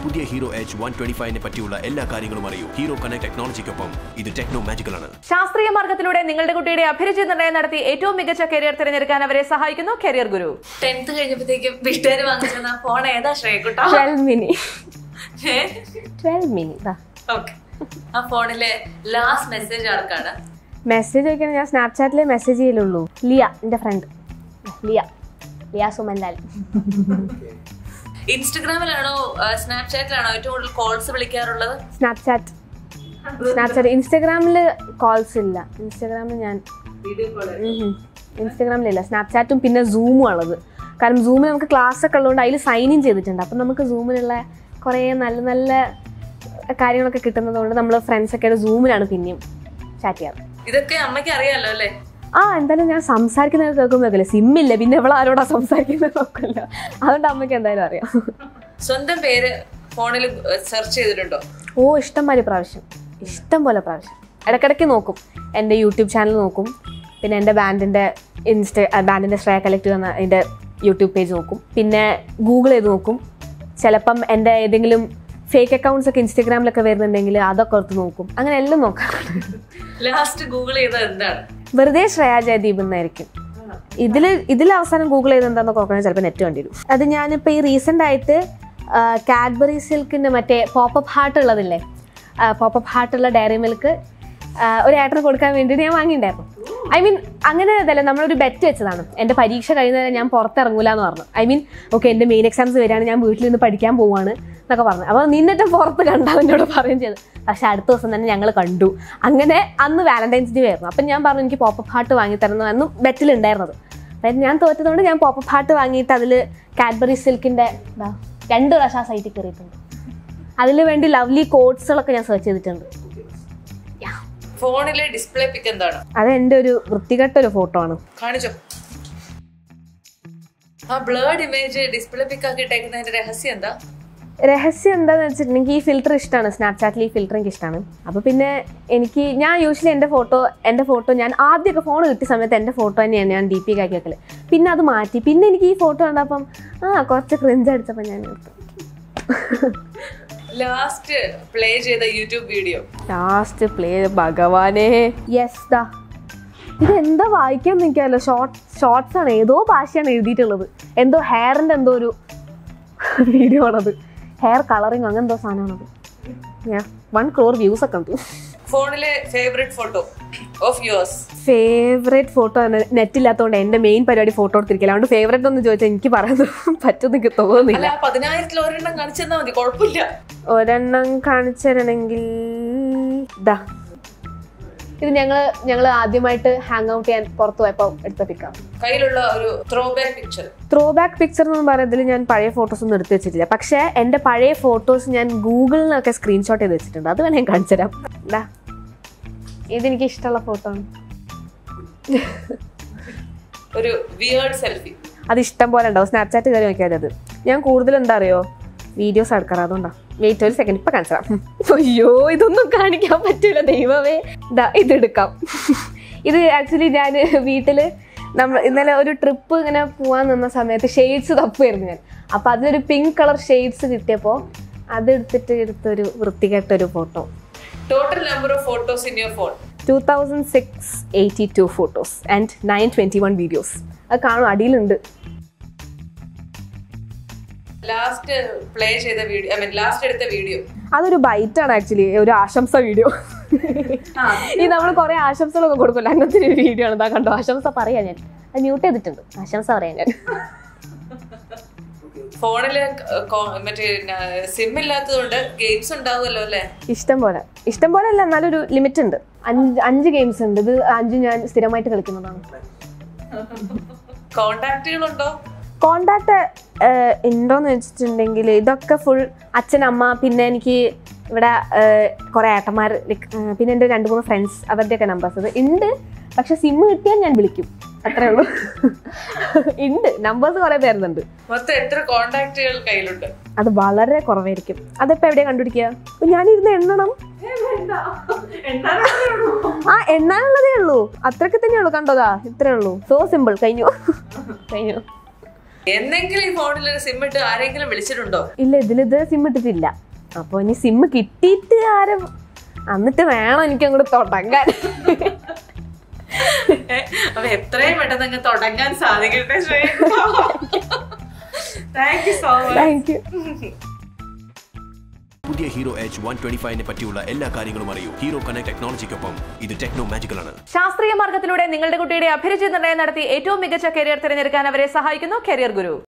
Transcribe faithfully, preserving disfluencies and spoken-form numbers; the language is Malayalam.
പുതിയ ഹീറോ എച്ച് വൺ ട്വന്റി ഫൈവിനെ പറ്റിയുള്ള എല്ലാ കാര്യങ്ങളും അറിയൂ. ഹീറോ കണക്ട് ടെക്നോളജിക്കൊപ്പം ഇത് ടെക്നോ മാജിക്കൽ ആണ്. ശാസ്ത്രീയ മാർഗത്തിലൂടെ നിങ്ങളുടെ കുട്ടിയുടെ അഭിരുചി നിർണ്ണയം നടത്തി ഏറ്റവും മികച്ച കരിയർ തിരഞ്ഞെടുക്കാൻ അവരെ സഹായിക്കുന്നു കരിയർ ഗുരു. ടെൻത്ത് കഴിഞ്ഞപ്പോഴത്തേക്കും വീട്ടുകാർ വാങ്ങിച്ച ഫോൺ ഏതാ ശ്രേയക്കുട്ട? Twelve mini. Twelve mini. ആ ഫോണിലെ ലാസ്റ്റ് മെസ്സേജ് ആർക്കാണ്? മെസ്സേജ് ചോദിക്കാൻ ഞാൻ സ്നാപ്ചാറ്റിലെ മെസ്സേജ് ചെയ്യലുള്ളൂ. ലിയ, എൻ്റെ ഫ്രണ്ട് ലിയ ലിയ സുമൻലാൽ. ഇൻസ്റ്റഗ്രാമിലാണോ സ്നാപ്ചാറ്റിലാണോ ഏറ്റവും കൂടുതൽ കോൾസ് വിളിക്കാറുള്ളത്? സ്നാപ്ചാറ്റ് സ്നാപ്ചാറ്റ് ഇൻസ്റ്റഗ്രാമിൽ കോൾസ് ഇല്ല. ഇൻസ്റ്റഗ്രാമിൽ ഞാൻ ഇൻസ്റ്റഗ്രാമിലില്ല. സ്നാപ്ചാറ്റും പിന്നെ സൂമും ഉള്ളത്. കാരണം സൂമിൽ നമുക്ക് ക്ലാസ് ഒക്കെ ഉള്ളതുകൊണ്ട് അതിൽ സൈൻ ഇൻ ചെയ്തിട്ടുണ്ട്. അപ്പം നമുക്ക് സൂമിലുള്ള കുറേ നല്ല നല്ല കാര്യങ്ങളൊക്കെ കിട്ടുന്നതുകൊണ്ട് നമ്മൾ ഫ്രണ്ട്സൊക്കെ ആയിട്ട് സൂമിലാണ് പിന്നെയും ചാറ്റ് ചെയ്യാറ്. ഇതൊക്കെ അമ്മയ്ക്ക് അറിയാലോ അല്ലേ? ആ എന്തായാലും ഞാൻ സംസാരിക്കുന്നത് കേൾക്കുമ്പോഴേക്കല്ലേ, സിമ്മില്ല പിന്നെ എവിടെ ആരോടാ സംസാരിക്കുന്നത് നോക്കില്ല, അതുകൊണ്ട് അമ്മയ്ക്ക് എന്തായാലും അറിയാം. സ്വന്തം പേര് ഫോണിൽ സെർച്ച് ചെയ്തിട്ടുണ്ടോ? ഓ ഇഷ്ടം പോലെ പ്രാവശ്യം, ഇഷ്ടം പോലെ പ്രാവശ്യം. ഇടയ്ക്കിടയ്ക്ക് നോക്കും, എൻ്റെ യൂട്യൂബ് ചാനൽ നോക്കും, പിന്നെ എൻ്റെ ബാൻഡിൻ്റെ ഇൻസ്റ്റ ബാൻഡിൻ്റെ ശ്രേയ കളക്ട് എന്ന അതിൻ്റെ യൂട്യൂബ് പേജ് നോക്കും, പിന്നെ ഗൂഗിൾ ചെയ്ത് നോക്കും. ചിലപ്പം എൻ്റെ ഏതെങ്കിലും ഫേക്ക് അക്കൗണ്ട്സ് ഒക്കെ ഇൻസ്റ്റഗ്രാമിലൊക്കെ വരുന്നുണ്ടെങ്കിൽ അതൊക്കെ ഓർത്ത് നോക്കും. അങ്ങനെ എല്ലാം നോക്കാറുണ്ട്. ലാസ്റ്റ് ഗൂഗിൾ ചെയ്തത് എന്താണ്? വെറുതെ ശ്രേയ ജയദീപ് എന്നായിരിക്കും. ഇതിൽ ഇതിൽ അവസാനം ഗൂഗിൾ ചെയ്ത് എന്താണെന്ന് നോക്കണമെങ്കിൽ ചിലപ്പോൾ നെറ്റ് വേണ്ടി വരും. അത് ഞാനിപ്പോൾ ഈ റീസെൻ്റ് ആയിട്ട് കാഡ്ബറി സിൽക്കിൻ്റെ മറ്റേ പോപ്പപ്പ് ഹാർട്ട് ഉള്ളതില്ലേ, പോപ്പപ്പ് ഹാർട്ടുള്ള ഡയറി മിൽക്ക് ഒരു ഏട്ടന് കൊടുക്കാൻ വേണ്ടിയിട്ട് ഞാൻ വാങ്ങിയിട്ടുണ്ടായിരുന്നു. ഐ മീൻ അങ്ങനെ ഇതല്ല, നമ്മളൊരു ബെറ്റ് വെച്ചതാണ്. എൻ്റെ പരീക്ഷ കഴിയുന്നവരെ ഞാൻ പുറത്തിറങ്ങൂല എന്ന് പറഞ്ഞു. ഐ മീൻ ഓക്കെ എൻ്റെ മെയിൻ എക്സാംസ് വരികയാണ്, ഞാൻ വീട്ടിൽ നിന്ന് പഠിക്കാൻ പോവാണ് എന്നൊക്കെ പറഞ്ഞു. അപ്പോൾ നിന്നിട്ട് പുറത്ത് കണ്ടാൽ എന്നോട് പറയുകയും ചെയ്തു. പക്ഷേ അടുത്ത ദിവസം തന്നെ ഞങ്ങൾ കണ്ടു. അങ്ങനെ അന്ന് വാലന്റൈൻസ് ഡേ ആയിരുന്നു. അപ്പം ഞാൻ പറഞ്ഞു എനിക്ക് പോപ്പപ്പ് ഹാർട്ട് വാങ്ങിത്തരുന്നു എന്നും ബെറ്റിലുണ്ടായിരുന്നത്. അതായത് ഞാൻ തോറ്റതുകൊണ്ട് ഞാൻ പോപ്പപ്പ് ഹാർട്ട് വാങ്ങിയിട്ട് അതിൽ കാഡ്ബറി സിൽക്കിൻ്റെ എന്താ രണ്ട് പ്രാവശ്യം ആ സൈറ്റിൽ കയറിയിട്ടുണ്ട്. അതിൽ വേണ്ടി ലവ്ലി കോഡ്സുകളൊക്കെ ഞാൻ സെർച്ച് ചെയ്തിട്ടുണ്ട്. ഫോണിലെ ഡിസ്പ്ലേ പിക്ക് എന്താണ്? അത് എൻ്റെ ഒരു വൃത്തികെട്ട ഒരു ഫോട്ടോ ആണ്. കാണിച്ചോ. ആ ബ്ലർഡ് ഇമേജ് ഡിസ്പ്ലേ പിക്ക് ആക്കി ഇട്ടേക്കുന്നതിന്റെ രഹസ്യം എന്താ? രഹസ്യം എന്താണെന്ന് വെച്ചിട്ടുണ്ടെങ്കിൽ ഈ ഫിൽറ്റർ ഇഷ്ടമാണ്. സ്നാപ്ചാറ്റിൽ ഈ ഫിൽറ്റർ എനിക്ക് ഇഷ്ടമാണ്. അപ്പോൾ പിന്നെ എനിക്ക് ഞാൻ യൂഷ്വലി എൻ്റെ ഫോട്ടോ എൻ്റെ ഫോട്ടോ ഞാൻ ആദ്യമൊക്കെ ഫോൺ കിട്ടിയ സമയത്ത് എൻ്റെ ഫോട്ടോ തന്നെയാണ് ഞാൻ ഡി പി ആക്കി വെക്കല്. പിന്നെ അത് മാറ്റി. പിന്നെ എനിക്ക് ഈ ഫോട്ടോ കണ്ടപ്പം ആ കുറച്ച് ക്രിഞ്ച് അടിച്ചപ്പോൾ ഞാൻ എടുത്തു. ലാസ്റ്റ് പ്ലേ ചെയ്ത യൂട്യൂബ് വീഡിയോ? ലാസ്റ്റ് പ്ലേ ഭഗവാനേ യെസ് ദാ ഇതെന്താ വായിക്കാൻ നിൽക്കാമല്ലോ. ഷോർട്ട് ഷോർട്സ് ആണ്, ഏതോ ഭാഷയാണ് എഴുതിയിട്ടുള്ളത്. എന്തോ ഹെയറിൻ്റെ എന്തോ ഒരു വീഡിയോ ആണത്. ഹെയർ കളറിങ് അങ്ങനെ എന്തോ സാധനമാണത്. ഞാൻ വൺ ക്രോർ വ്യൂസ് ഒക്കെ ഉണ്ട്. ഫോണിലെ favourite photo of yours? Favourite photo നെറ്റില്ലാത്തതുകൊണ്ട് എൻ്റെ മെയിൻ പരിപാടി ഫോട്ടോ എടുത്തിരിക്കില്ല. അതുകൊണ്ട് ഫേവറേറ്റ് ഒന്ന് ചോദിച്ചാൽ എനിക്ക് പറയാൻ പറ്റുമെന്ന് എനിക്ക് തോന്നുന്നില്ല. പതിനായിരത്തിൽ ഒരെണ്ണം കാണിച്ചു തന്നാൽ മതി, കുഴപ്പമില്ല. ഒരെണ്ണം കാണിച്ചു തരണമെങ്കിൽ ഇതാ ഇത് ഞങ്ങൾ ഞങ്ങൾ ആദ്യമായിട്ട് ഹാങ് ഔട്ട് ചെയ്യാൻ പുറത്ത് പോയപ്പോൾ എടുത്ത പിക്കാണ്. കയ്യിലുള്ള ഒരു throwback picture. Throwback picture എന്ന് പറയുന്നതിൽ ഞാൻ പഴയ ഫോട്ടോസ് ഒന്നും എടുത്ത് വെച്ചിട്ടില്ല. പക്ഷേ എൻ്റെ പഴയ ഫോട്ടോസ് ഞാൻ ഗൂഗിളിൽ നിന്നൊക്കെ സ്ക്രീൻഷോട്ട് ചെയ്ത് വെച്ചിട്ടുണ്ട്. അത് വേണേൽ ഞാൻ കാണിച്ചു തരാം. എന്താ ഇതെനിക്ക് ഇഷ്ടമുള്ള ഫോട്ടോ ആണ്. ഒരു വിയേർഡ് സെൽഫി. അത് ഇഷ്ടം പോലെ ഉണ്ടാവും. സ്നാപ്ചാറ്റ് കയറി നോക്കിയാൽ അത് ഞാൻ കൂടുതൽ എന്താ അറിയോ വീഡിയോസ് എടുക്കാറ്. അതുകൊണ്ടാണ്. വെയിറ്റ് ഒരു സെക്കൻഡ് ഇപ്പം കാണിച്ചാം. അയ്യോ ഇതൊന്നും കാണിക്കാൻ പറ്റൂല ദൈവമേ. ഇതാ ഇതെടുക്കാം. ഇത് ആക്ച്വലി ഞാൻ വീട്ടിൽ നമ്മൾ ഇന്നലെ ഒരു ട്രിപ്പ് ഇങ്ങനെ പോകാൻ നിന്ന സമയത്ത് ഷെയ്ഡ്സ് തപ്പുമായിരുന്നു ഞാൻ. അപ്പം അതിനൊരു പിങ്ക് കളർ ഷെയ്ഡ്സ് കിട്ടിയപ്പോൾ അതെടുത്തിട്ട് എടുത്തൊരു വൃത്തികെട്ടൊരു photo. Total number of photos in your phone? Two thousand six eighty two photos and nine twenty one videos. അത് കാണും, അടിയിലുണ്ട്. ലാസ്റ്റ് പ്ലേ ചെയ്ത വീഡിയോ, ഐ മീൻ ലാസ്റ്റ് എടുത്ത വീഡിയോ? അതൊരു ബൈറ്റാണ് ആക്ച്വലി, ഒരു ആശംസ വീഡിയോ. ഈ നമ്മൾ കുറെ ആശംസകളൊക്കെ കൊടുക്കില്ല, അങ്ങനത്തെ ഒരു വീഡിയോ ആണ്. ഇതാ കണ്ടോ ആശംസ പറയാ. ഞാൻ അത് മ്യൂട്ട് ചെയ്തിട്ടുണ്ട്. ആശംസ പറയാൻ ഞാൻ. ഫോണില് മറ്റേ സിം ഇല്ലാത്തതുകൊണ്ട് ഗെയിംസ് ഉണ്ടാവുമല്ലോ അല്ലേ? ഇഷ്ടം പോലെ. ഇഷ്ടം പോലെ അല്ല, എന്നാലൊരു ലിമിറ്റ് ഉണ്ട്. അഞ്ച് അഞ്ച് ഗെയിംസ് ഉണ്ട്. ഇത് അഞ്ച് ഞാൻ സ്ഥിരമായിട്ട് കളിക്കുന്നതാണ്. കോണ്ടാക്റ്റുകളുണ്ടോ? കോണ്ടാക്ട് ഉണ്ടോയെന്ന് വെച്ചിട്ടുണ്ടെങ്കിൽ ഇതൊക്കെ ഫുൾ അച്ഛനമ്മ, പിന്നെ എനിക്ക് ഇവിടെ കുറേ ഏട്ടന്മാർ, പിന്നെ എൻ്റെ രണ്ട് മൂന്ന് ഫ്രണ്ട്സ്, അവരുടെയൊക്കെ നമ്പേഴ്സ് ഇത് ഉണ്ട്. പക്ഷെ സിം കിട്ടിയാൽ ഞാൻ വിളിക്കും, അത്രേ ഉള്ളൂ. ഉണ്ട്, നമ്പേഴ്സ് കുറേ പേരുന്നുണ്ട്. മൊത്തം എത്ര കോണ്ടാക്റ്റുകൾ കയ്യിലുണ്ട്? അത് വളരെ കുറവായിരിക്കും. അതിപ്പോൾ എവിടെയാണ് കണ്ടുപിടിക്കുക? ഞാനിരുന്ന് എണ്ണണം. ആ എണ്ണാനുള്ളതേ ഉള്ളൂ, അത്രയ്ക്ക് തന്നെ ഉള്ളൂ. കണ്ടോതാ ഇത്രേ ഉള്ളൂ. So simple. കഴിഞ്ഞു കഴിഞ്ഞു എന്തെങ്കിലും ഈ ഫോണിൽ ഒരു സിം ഇട്ട് ആരെങ്കിലും വിളിച്ചിട്ടുണ്ടോ? ഇല്ല, ഇതിലിത് സിം ഇട്ടിട്ടില്ല. അപ്പൊ ഇനി സിം കിട്ടിയിട്ട് ആരും എന്നിട്ട് വേണം എനിക്ക് അങ്ങോട്ട് തുടങ്ങാൻ. അപ്പൊ എത്രയും പെട്ടെന്ന് അങ്ങ് തുടങ്ങാൻ സാധിക്കട്ടെ Shreya. Thank you so much. Thank you. പുതിയ ഹീറോ എച്ച് വൺ ട്വന്റി ഫൈവിനെ പറ്റിയുള്ള എല്ലാ കാര്യങ്ങളും അറിയൂ ഹീറോ കണക്ട് ടെക്നോളജിക്കൊപ്പം. ഇത് ടെക്നോ മാജിക്കൽ ആണ്. ശാസ്ത്രീയ മാർഗത്തിലൂടെ നിങ്ങളുടെ കുട്ടിയുടെ അഭിരുചി നിർണ്ണയം നടത്തി ഏറ്റവും മികച്ച കരിയർ തിരഞ്ഞെടുക്കാൻ അവരെ സഹായിക്കുന്നു കരിയർ ഗുരു.